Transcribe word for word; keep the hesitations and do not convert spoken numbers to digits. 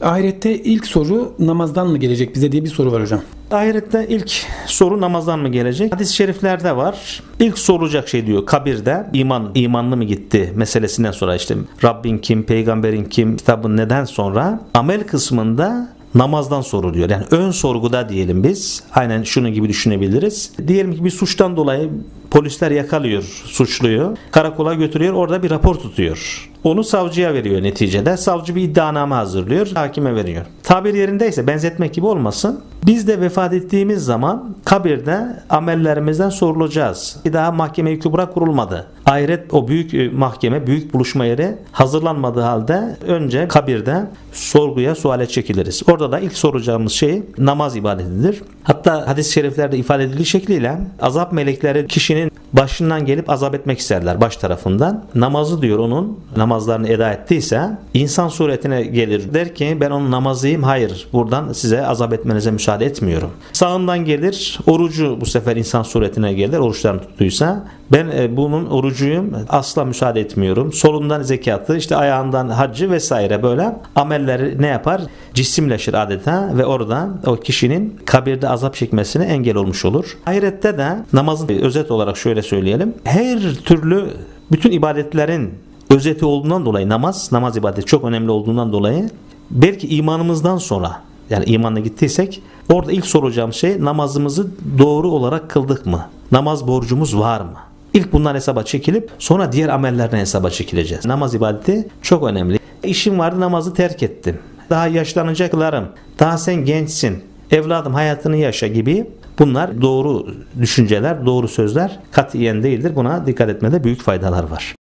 Ahirette ilk soru namazdan mı gelecek bize diye bir soru var hocam. Ahirette ilk soru namazdan mı gelecek? Hadis-i şeriflerde var. İlk sorulacak şey diyor kabirde iman imanlı mı gitti meselesinden sonra işte Rabbin kim, peygamberin kim, kitabın neden sonra amel kısmında namazdan soruluyor. Yani ön sorguda diyelim biz. Aynen şunu gibi düşünebiliriz. Diyelim ki bir suçtan dolayı polisler yakalıyor suçluyu. Karakola götürüyor. Orada bir rapor tutuyor. Onu savcıya veriyor neticede. Savcı bir iddianame hazırlıyor. Hakime veriyor. Tabir yerindeyse benzetmek gibi olmasın. Biz de vefat ettiğimiz zaman kabirde amellerimizden sorulacağız. Bir daha mahkeme-i kübra kurulmadı. Ahiret o büyük mahkeme, büyük buluşma yeri hazırlanmadığı halde önce kabirde sorguya, suale çekiliriz. Orada da ilk soracağımız şey namaz ibadetidir. Hatta hadis-i şeriflerde ifade edildiği şekliyle azap melekleri kişinin başından gelip azap etmek isterler baş tarafından. Namazı diyor onun, namazlarını eda ettiyse insan suretine gelir. Der ki ben onun namazıyım, hayır buradan size azap etmenize müsaade etmiyorum. Sağından gelir, orucu bu sefer insan suretine gelir, oruçlarını tuttuysa ben e, bunun orucuyum, asla müsaade etmiyorum. Solundan zekatı, işte ayağından haccı vesaire böyle amelleri ne yapar? Cisimleşir adeta ve orada o kişinin kabirde azap çekmesine engel olmuş olur. Ahirette de namazın özet olarak şöyle söyleyelim. Her türlü bütün ibadetlerin özeti olduğundan dolayı namaz, namaz ibadeti çok önemli olduğundan dolayı belki imanımızdan sonra yani imanla gittiysek orada ilk soracağım şey namazımızı doğru olarak kıldık mı? Namaz borcumuz var mı? İlk bundan hesaba çekilip sonra diğer amellerden hesaba çekileceğiz. Namaz ibadeti çok önemli. İşim vardı namazı terk ettim. Daha yaşlanacaklarım. Daha sen gençsin. Evladım hayatını yaşa gibi bunlar doğru düşünceler, doğru sözler katiyen değildir. Buna dikkat etmede büyük faydalar var.